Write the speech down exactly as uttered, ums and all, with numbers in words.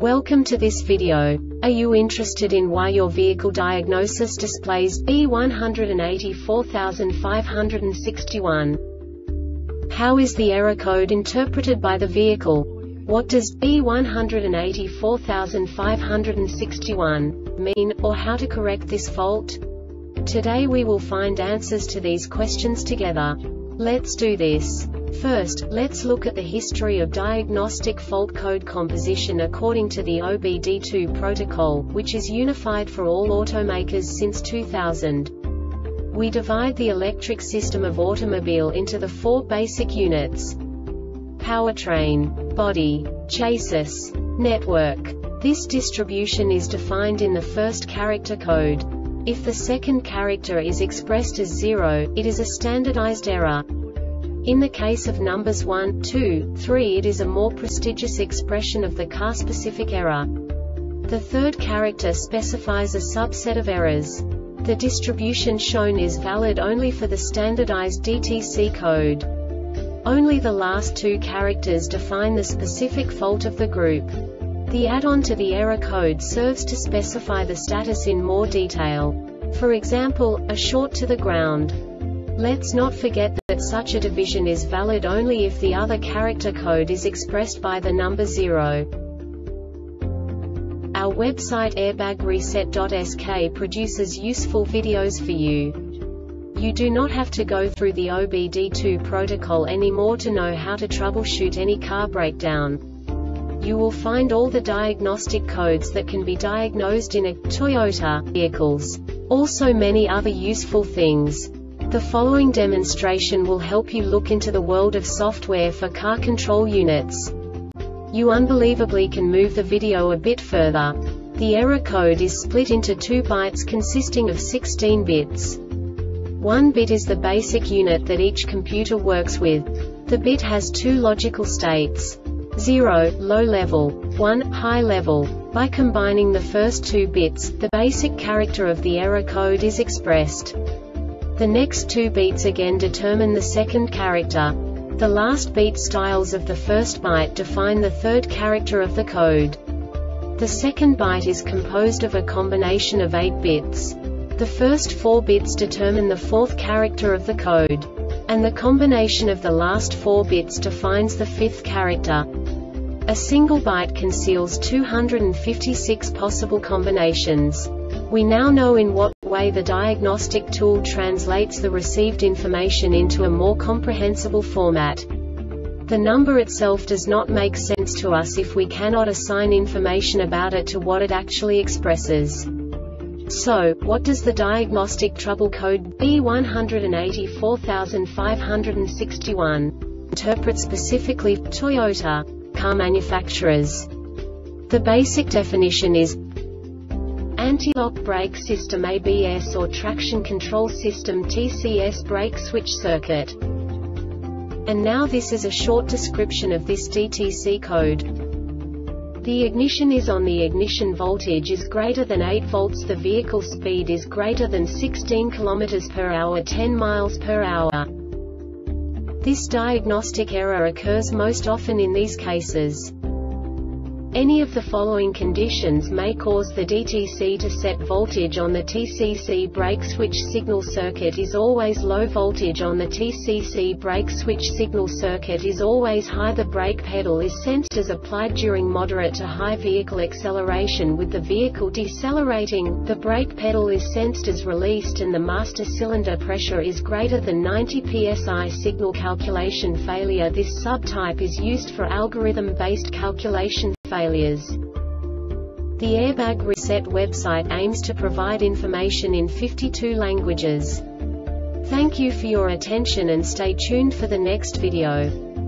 Welcome to this video. Are you interested in why your vehicle diagnosis displays B one eight four five six one? How is the error code interpreted by the vehicle? What does B one eight four five six one mean, or how to correct this fault? Today we will find answers to these questions together. Let's do this. First, let's look at the history of diagnostic fault code composition according to the O B D two protocol, which is unified for all automakers since two thousand. We divide the electric system of automobile into the four basic units: powertrain, body, chassis, network. This distribution is defined in the first character code. If the second character is expressed as zero, it is a standardized error. In the case of numbers one, two, three, it is a more prestigious expression of the car-specific error. The third character specifies a subset of errors. The distribution shown is valid only for the standardized D T C code. Only the last two characters define the specific fault of the group. The add-on to the error code serves to specify the status in more detail. For example, a short to the ground. Let's not forget that such a division is valid only if the other character code is expressed by the number zero. Our website airbag reset dot S K produces useful videos for you. You do not have to go through the O B D two protocol anymore to know how to troubleshoot any car breakdown. You will find all the diagnostic codes that can be diagnosed in a Toyota vehicles. Also many other useful things. The following demonstration will help you look into the world of software for car control units. You unbelievably can move the video a bit further. The error code is split into two bytes consisting of sixteen bits. One bit is the basic unit that each computer works with. The bit has two logical states: zero, low level, one, high level. By combining the first two bits, the basic character of the error code is expressed. The next two beats again determine the second character. The last beat styles of the first byte define the third character of the code. The second byte is composed of a combination of eight bits. The first four bits determine the fourth character of the code. And the combination of the last four bits defines the fifth character. A single byte conceals two hundred fifty-six possible combinations. We now know in what way the diagnostic tool translates the received information into a more comprehensible format. The number itself does not make sense to us if we cannot assign information about it to what it actually expresses. So, what does the diagnostic trouble code B one eight four five six one interpret specifically for Toyota car manufacturers? The basic definition is anti-lock brake system A B S or traction control system T C S brake switch circuit. And now this is a short description of this D T C code. The ignition is on, the ignition voltage is greater than eight volts, the vehicle speed is greater than sixteen kilometers per hour, ten miles per hour. This diagnostic error occurs most often in these cases. Any of the following conditions may cause the D T C to set: voltage on the T C C brake switch signal circuit is always low, voltage on the T C C brake switch signal circuit is always high, the brake pedal is sensed as applied during moderate to high vehicle acceleration with the vehicle decelerating, the brake pedal is sensed as released, and the master cylinder pressure is greater than ninety P S I. Signal calculation failure. This subtype is used for algorithm-based calculation failures. The Airbag Reset website aims to provide information in fifty-two languages. Thank you for your attention and stay tuned for the next video.